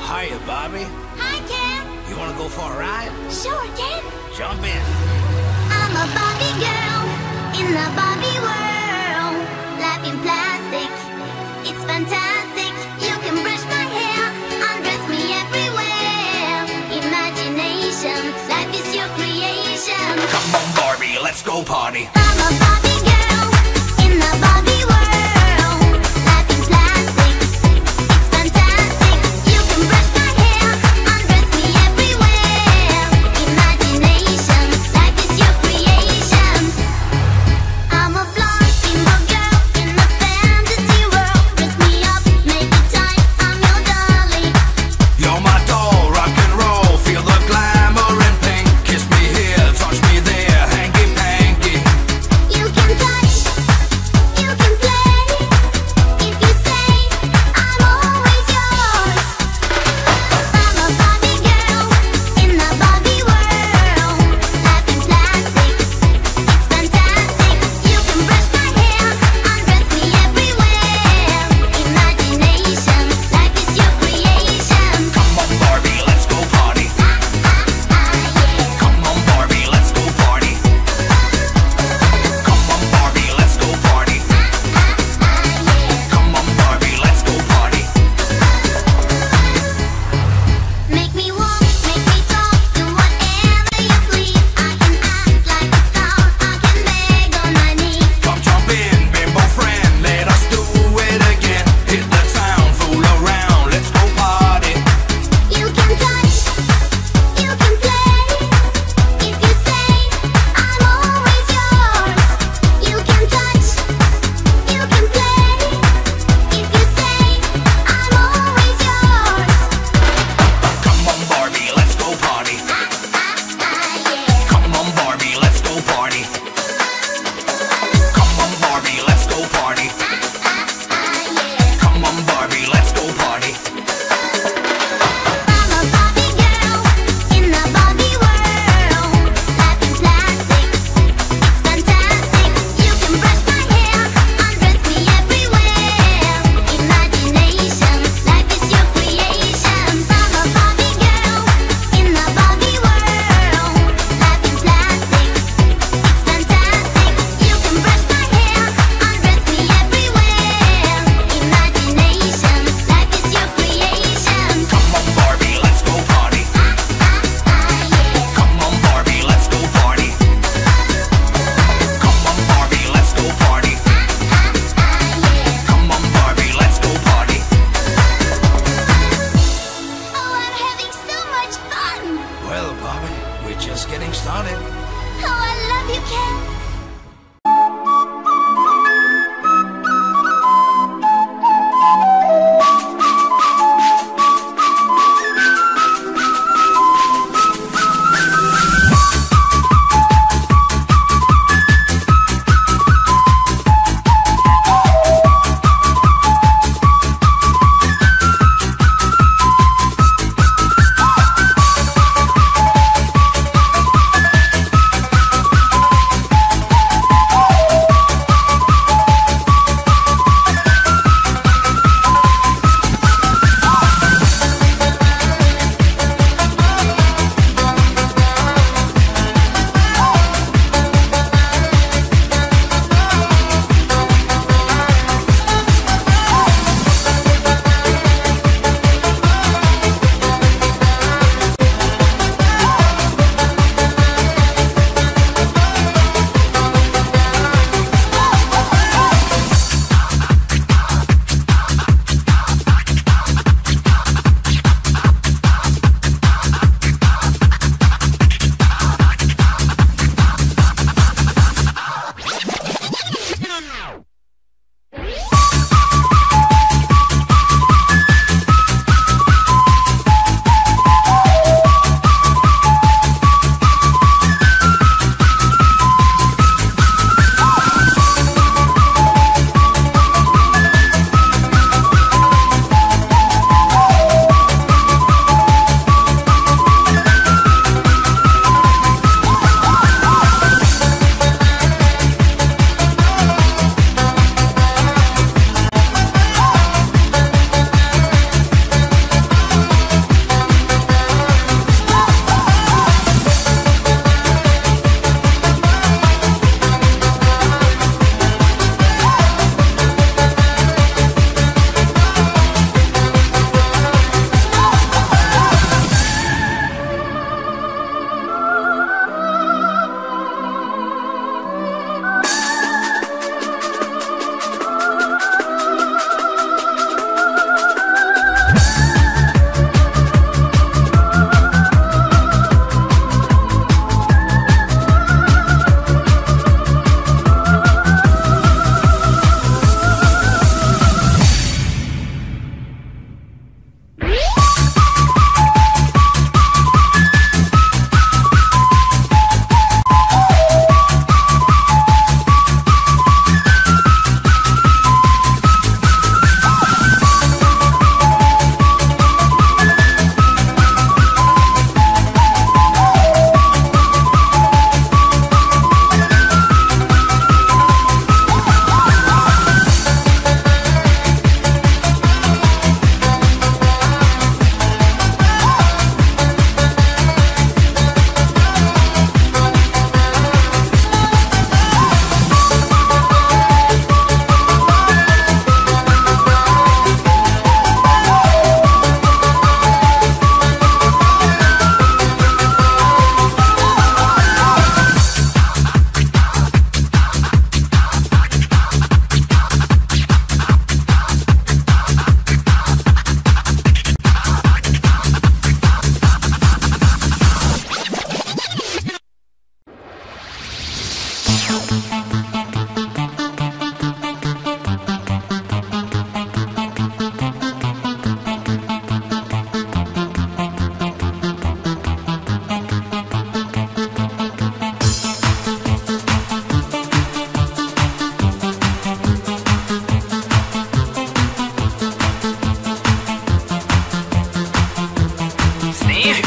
Hiya, Bobby. Hi, Ken. You wanna go for a ride? Sure, Ken. Jump in. I'm a Barbie girl in the Barbie world. Life in plastic, it's fantastic. You can brush my hair, undress me everywhere. Imagination, life is your creation. Come on, Barbie, let's go party. I'm a Barbie girl in the Barbie world. Life in plastic, it's fantastic. You can brush my hair, undress me everywhere. Imagination, life is your creation. I'm a blonde bimbo girl in a fantasy world. Dress me up, make it tight, I'm your dolly. You're my doll, rock and roll. Feel the glamour and pink. Kiss me here, touch me there, hanky panky.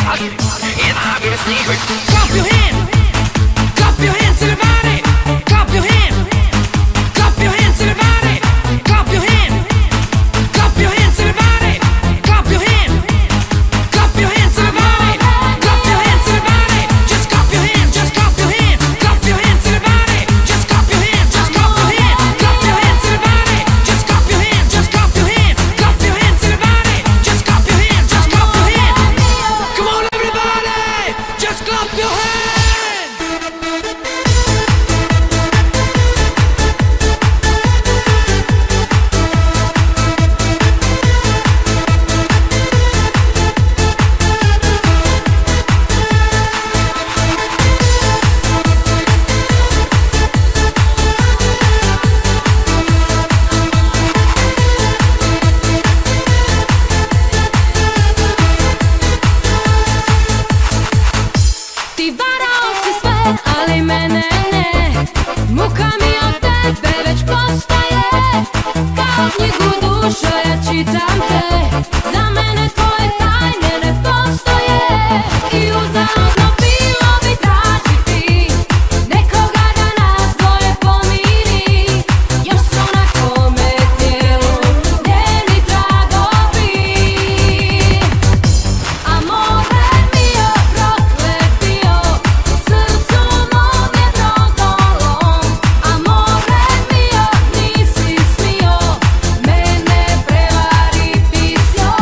Clap your hand, clap your hands everybody, clap your hand, clap your hands everybody, clap your hand, clap your hands everybody, clap your hand, clap your hands everybody, clap your hands everybody, just clap your hand, just clap your hand, clap your hands everybody, just clap your hand, just clap your hand, clap your hands everybody, just clap your hand, just clap your hand, clap your hands everybody, just clap your hand, just clap your hand. Come on everybody, just clap your hand. Ti varao si sve, ali mene ne. Muka mi od tebe već postaje. Kao knjigu dušo ja čitam te. Za mene tvoje tajne ne postoje. I uzaludno bilo bi tražiti nekoga da nas dvoje pomiri. Još su na kome tijelu njeni tragovi. Amore mio, proklet bio, u srcu mom je brodolom. Amore mio, nisi smio mene prevariti s njom.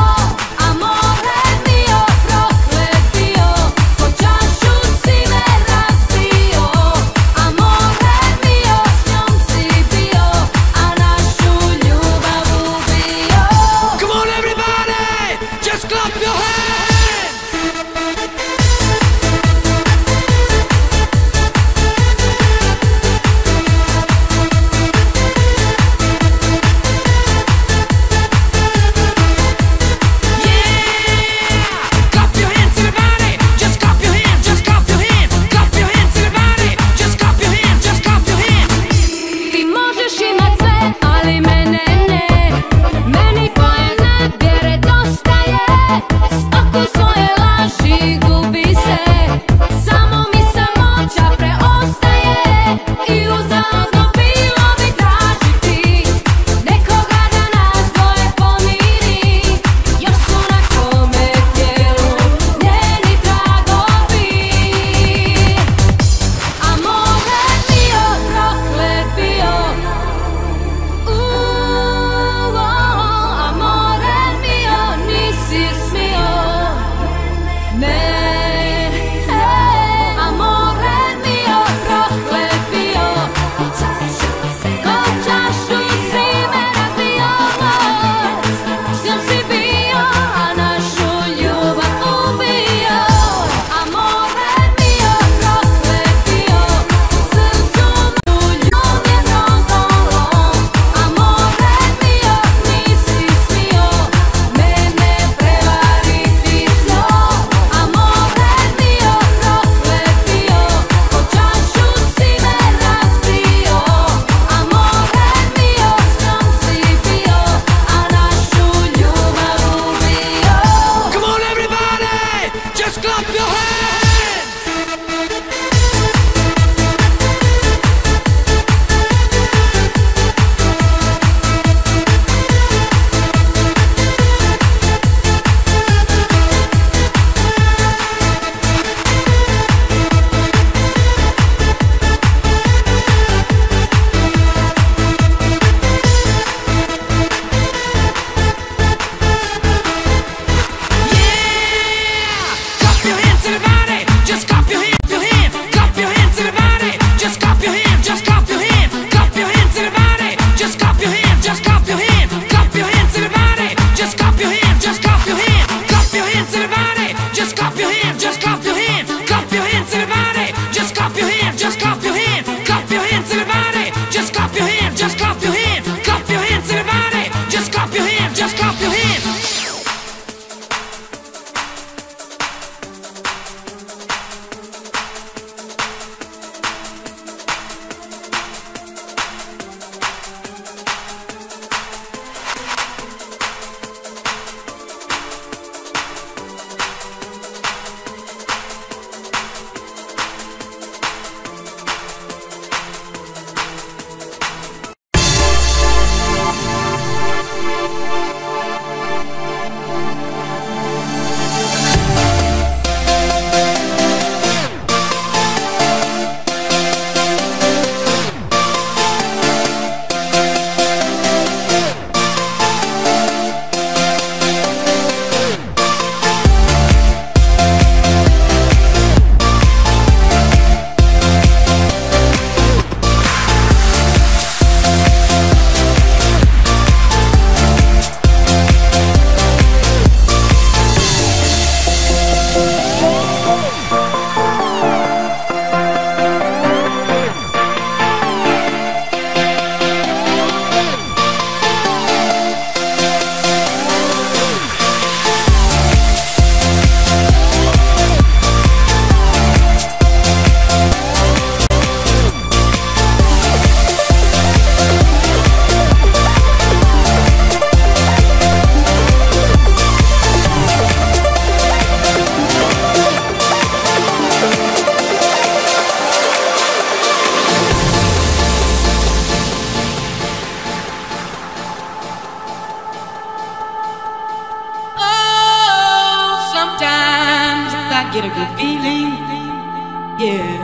get a good feeling, yeah.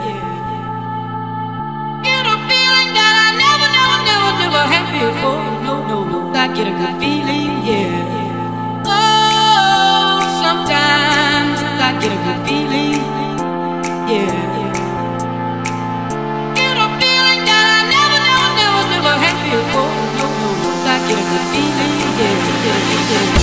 Get a feeling that I never had before. No, I get a good feeling, yeah. Oh, sometimes I get a good feeling, yeah. Get a feeling that I never had before. No, I get a good feeling, yeah.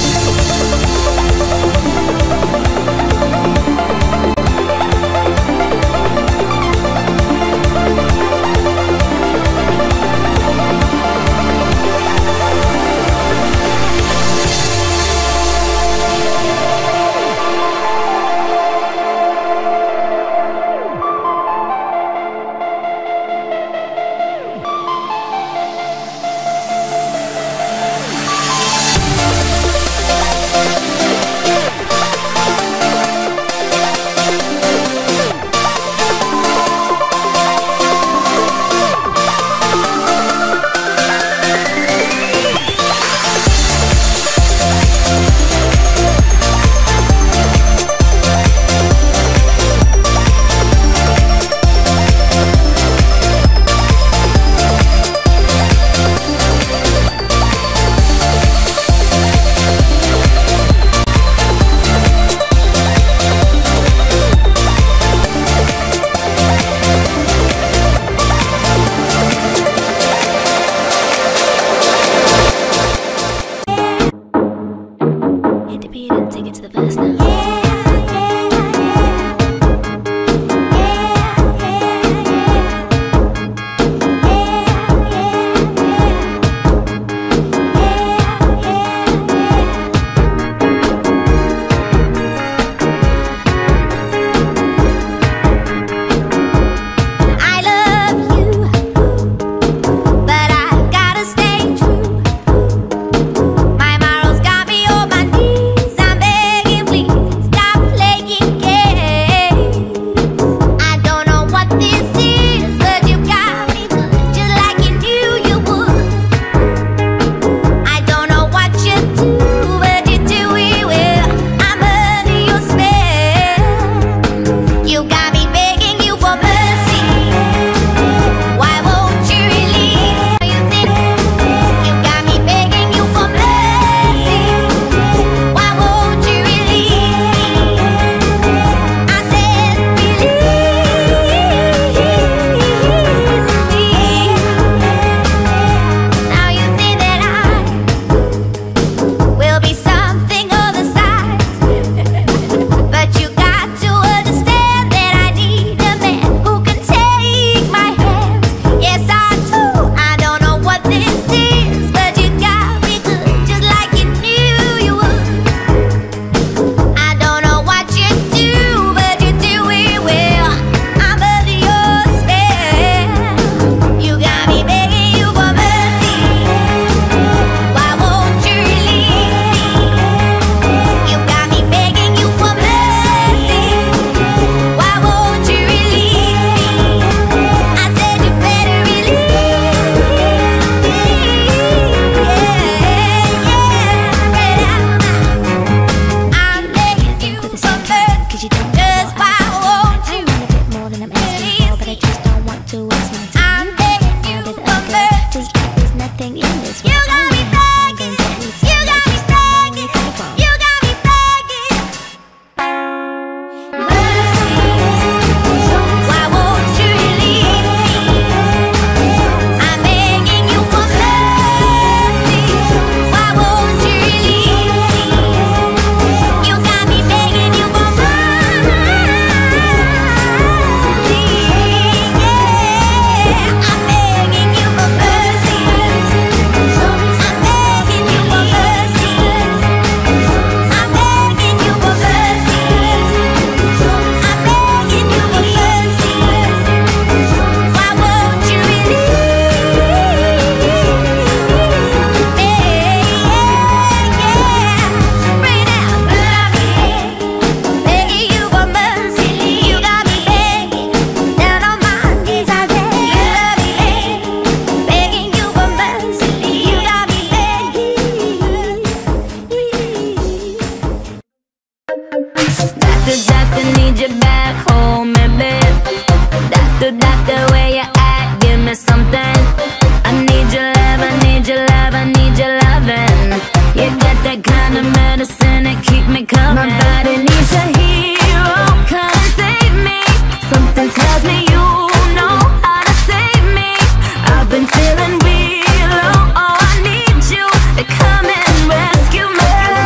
Da I need you back home, baby. That the way you act, give me something. I need your love, I need your love, I need your loving. You got that kind of medicine that keep me coming. My body needs a hero, come and save me. Something tells me you know how to save me. I've been feeling real low, oh I need you to come and rescue me.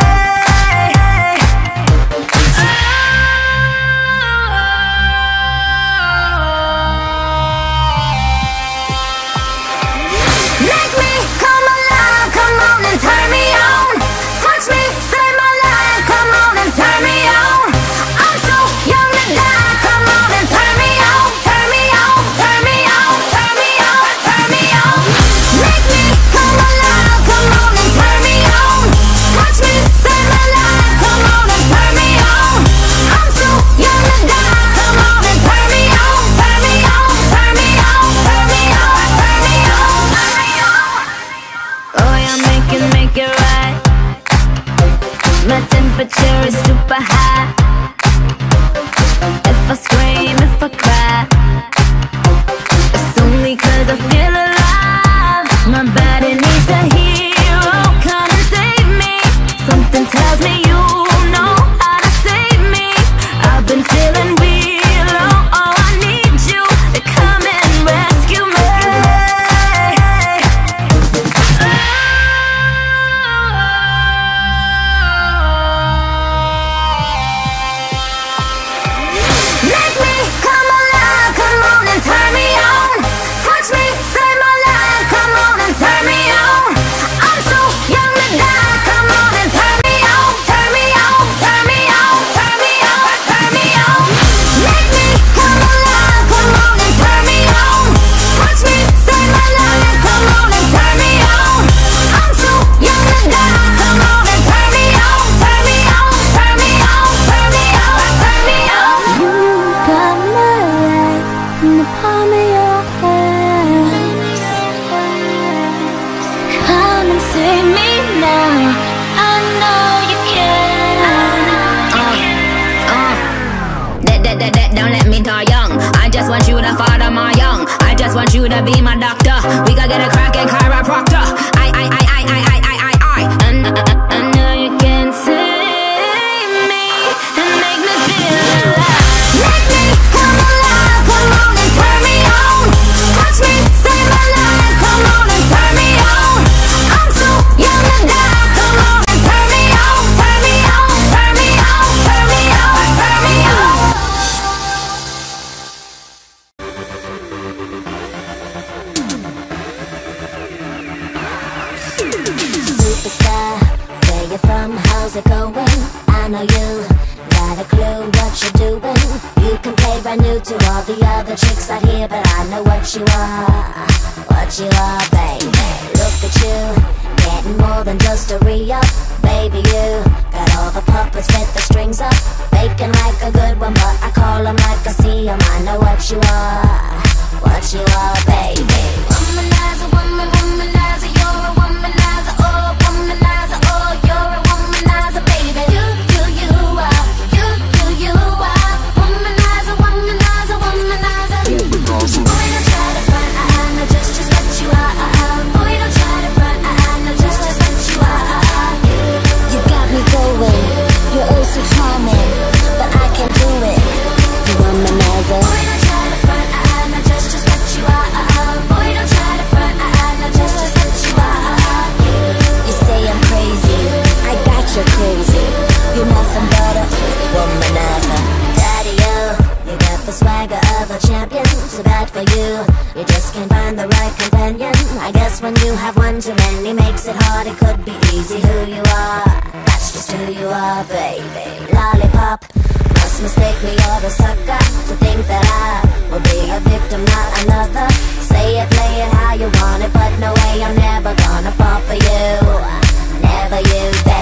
Make me come alive, come on and turn me on. Touch me, save my life, come on and turn me on. I'm so young to die, come on and turn me on. Turn me on, turn me on, turn me on, turn me on. Make me come alive, come on and turn me on. Touch me, save my life, come on and turn me on. I'm so young to die, come on and turn me on. Turn me on, turn me on, turn me on, turn me on, turn me on. Oh yeah, make it right. My temperature is super high. If I scream, if I cry, it's only 'cause I feel alive. My body needs a hero, come and save me. Something tells me you know how to save me. I've been feeling real low, oh I need you to come and rescue me. Make me come alive, come on and turn me on. Touch me, save my life, come on and turn me on. I'm so young to die, come on and turn me on. Turn me on, turn me on, turn me on, turn me on. Make me come alive, come on and turn me on. Touch me, save my life, come on and turn me on. I'm so young to die, come on and turn me on. Turn me on, turn me on, turn me on, turn me on. You got my life in the palm of your hands. Come and save me now. I know you can. Don't let me die young. I just want you to father my young. I just want you to be my doctor. We gotta get a crackin' chiropractor. I know you can save me and make me feel alive. Make me come alive, come on and turn me on. Touch me, save my life, come on and turn me on. I'm so young to die, come on and turn me on. Turn me on, turn me on, turn me on, turn me on. Superstar, where you from? How's it going? I know you got a clue what you're doing. You can play brand new to all the other chicks out here, but I know what you are, baby. Look at you, getting more than just a re-up. Baby, you got all the puppets with the strings up, faking like a good one, but I call them like I see them. I know what you are, baby. Womanizer, womanizer, you're a womanizer, oh, womanizer, oh, you're a womanizer, baby. You are, you are, womanizer, womanizer, womanizer. Boy, don't try to front, I know just what you are. Boy, don't try to front, I know just what you are. You got me going, you're oh so charming, but I can't do it. You womanizer. Boy, don't try to front, I know just what you are. Boy, don't try to front, I know just what you are. You say I'm crazy, I got you crazy. You're nothing but a womanizer. Daddy, you got the swagger of a champion. So bad for you, you just can't find the right companion. I guess when you have one too many makes it hard. It could be easy who you are, that's just who you are, baby. Lollipop, must mistake me or the sucker to think that I will be a victim, not another. Say it, play it how you want it, but no way I'm never gonna fall for you. Never you, baby.